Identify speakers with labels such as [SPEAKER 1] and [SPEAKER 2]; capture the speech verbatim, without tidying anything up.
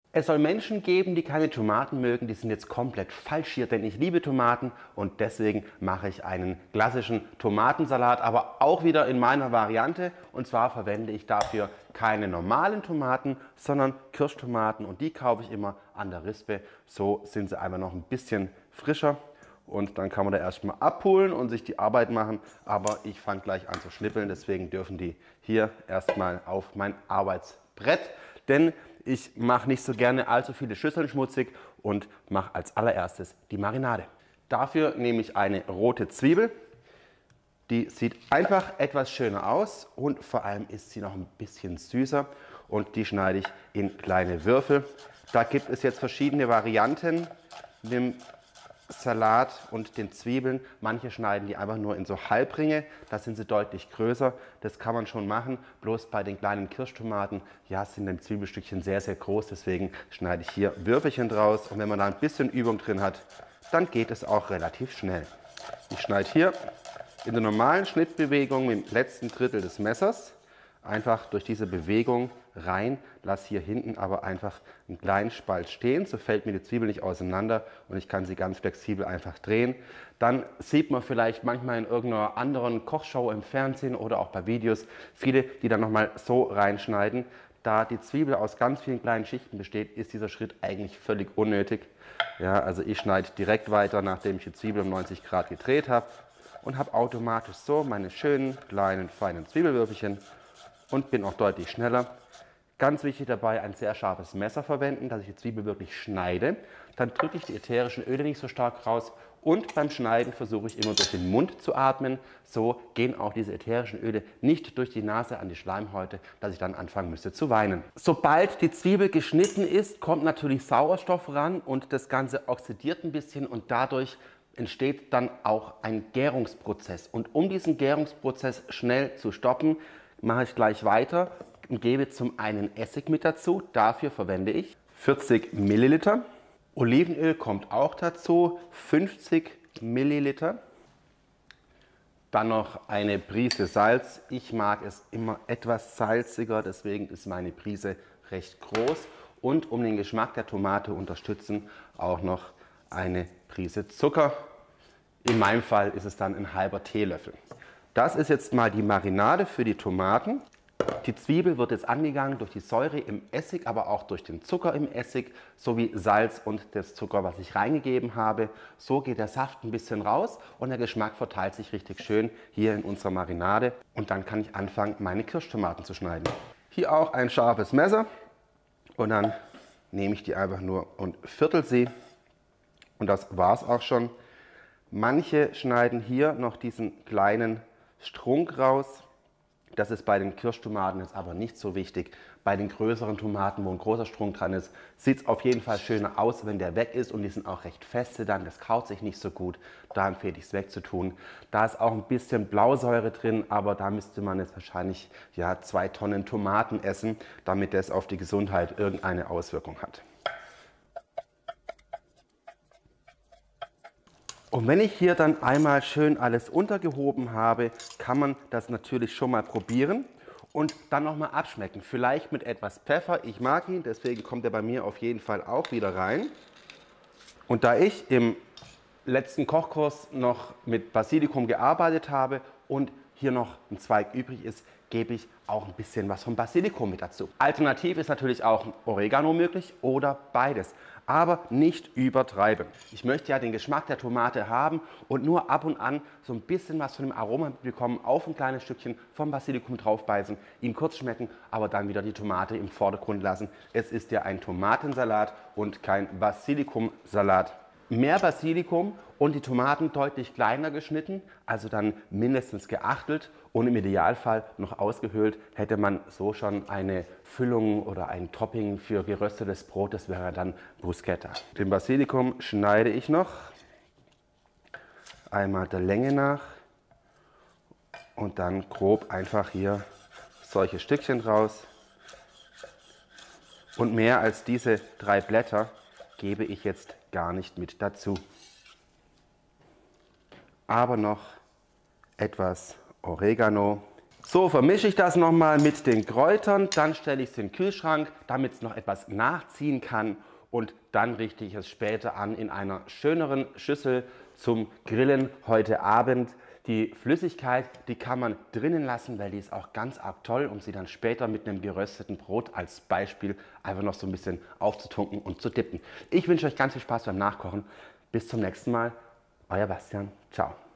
[SPEAKER 1] Es soll Menschen geben, die keine Tomaten mögen, die sind jetzt komplett falsch hier, denn ich liebe Tomaten und deswegen mache ich einen klassischen Tomatensalat, aber auch wieder in meiner Variante. Und zwar verwende ich dafür keine normalen Tomaten, sondern Kirschtomaten und die kaufe ich immer an der Rispe. So sind sie einfach noch ein bisschen frischer und dann kann man da erstmal abholen und sich die Arbeit machen. Aber ich fange gleich an zu schnippeln, deswegen dürfen die hier erstmal auf mein Arbeitsbrett, denn ich mache nicht so gerne allzu viele Schüsseln schmutzig und mache als allererstes die Marinade. Dafür nehme ich eine rote Zwiebel. Die sieht einfach etwas schöner aus und vor allem ist sie noch ein bisschen süßer und die schneide ich in kleine Würfel. Da gibt es jetzt verschiedene Varianten mit dem Salat und den Zwiebeln. Manche schneiden die einfach nur in so Halbringe, da sind sie deutlich größer. Das kann man schon machen, bloß bei den kleinen Kirschtomaten, ja, sind die Zwiebelstückchen sehr, sehr groß. Deswegen schneide ich hier Würfelchen draus und wenn man da ein bisschen Übung drin hat, dann geht es auch relativ schnell. Ich schneide hier in der normalen Schnittbewegung mit dem letzten Drittel des Messers einfach durch diese Bewegung rein, lasse hier hinten aber einfach einen kleinen Spalt stehen, so fällt mir die Zwiebel nicht auseinander und ich kann sie ganz flexibel einfach drehen. Dann sieht man vielleicht manchmal in irgendeiner anderen Kochshow im Fernsehen oder auch bei Videos viele, die dann nochmal so reinschneiden. Da die Zwiebel aus ganz vielen kleinen Schichten besteht, ist dieser Schritt eigentlich völlig unnötig. Ja, also ich schneide direkt weiter, nachdem ich die Zwiebel um neunzig Grad gedreht habe und habe automatisch so meine schönen kleinen feinen Zwiebelwürfelchen und bin auch deutlich schneller. Ganz wichtig dabei, ein sehr scharfes Messer verwenden, dass ich die Zwiebel wirklich schneide. Dann drücke ich die ätherischen Öle nicht so stark raus und beim Schneiden versuche ich immer durch den Mund zu atmen. So gehen auch diese ätherischen Öle nicht durch die Nase an die Schleimhäute, dass ich dann anfangen müsste zu weinen. Sobald die Zwiebel geschnitten ist, kommt natürlich Sauerstoff ran und das Ganze oxidiert ein bisschen und dadurch entsteht dann auch ein Gärungsprozess. Und um diesen Gärungsprozess schnell zu stoppen, mache ich gleich weiter und gebe zum einen Essig mit dazu. Dafür verwende ich vierzig Milliliter. Olivenöl kommt auch dazu, fünfzig Milliliter. Dann noch eine Prise Salz. Ich mag es immer etwas salziger, deswegen ist meine Prise recht groß. Und um den Geschmack der Tomate unterstützen, auch noch eine Prise Zucker. In meinem Fall ist es dann ein halber Teelöffel. Das ist jetzt mal die Marinade für die Tomaten. Die Zwiebel wird jetzt angegangen durch die Säure im Essig, aber auch durch den Zucker im Essig, sowie Salz und das Zucker, was ich reingegeben habe. So geht der Saft ein bisschen raus und der Geschmack verteilt sich richtig schön hier in unserer Marinade. Und dann kann ich anfangen, meine Kirschtomaten zu schneiden. Hier auch ein scharfes Messer und dann nehme ich die einfach nur und viertel sie. Und das war es auch schon. Manche schneiden hier noch diesen kleinen Strunk raus. Das ist bei den Kirschtomaten jetzt aber nicht so wichtig. Bei den größeren Tomaten, wo ein großer Strunk dran ist, sieht es auf jeden Fall schöner aus, wenn der weg ist und die sind auch recht feste dann. Das kaut sich nicht so gut. Da empfehle ich es wegzutun. Da ist auch ein bisschen Blausäure drin, aber da müsste man jetzt wahrscheinlich ja, zwei Tonnen Tomaten essen, damit das auf die Gesundheit irgendeine Auswirkung hat. Und wenn ich hier dann einmal schön alles untergehoben habe, kann man das natürlich schon mal probieren und dann nochmal abschmecken. Vielleicht mit etwas Pfeffer. Ich mag ihn, deswegen kommt er bei mir auf jeden Fall auch wieder rein. Und da ich im letzten Kochkurs noch mit Basilikum gearbeitet habe und hier noch ein Zweig übrig ist, gebe ich auch ein bisschen was vom Basilikum mit dazu. Alternativ ist natürlich auch Oregano möglich oder beides, aber nicht übertreiben. Ich möchte ja den Geschmack der Tomate haben und nur ab und an so ein bisschen was von dem Aroma bekommen, auf ein kleines Stückchen vom Basilikum draufbeißen, ihn kurz schmecken, aber dann wieder die Tomate im Vordergrund lassen. Es ist ja ein Tomatensalat und kein Basilikumsalat. Mehr Basilikum und die Tomaten deutlich kleiner geschnitten, also dann mindestens geachtelt und im Idealfall noch ausgehöhlt, hätte man so schon eine Füllung oder ein Topping für geröstetes Brot, das wäre dann Bruschetta. Den Basilikum schneide ich noch einmal der Länge nach und dann grob einfach hier solche Stückchen raus. Und mehr als diese drei Blätter gebe ich jetzt gar nicht mit dazu. Aber noch etwas Oregano So, vermische ich das nochmal mit den Kräutern, dann stelle ich es in den Kühlschrank, damit es noch etwas nachziehen kann und dann richte ich es später an in einer schöneren Schüssel zum Grillen heute Abend. Die Flüssigkeit, die kann man drinnen lassen, weil die ist auch ganz arg toll, um sie dann später mit einem gerösteten Brot als Beispiel einfach noch so ein bisschen aufzutunken und zu dippen. Ich wünsche euch ganz viel Spaß beim Nachkochen. Bis zum nächsten Mal. Euer Bastian. Ciao.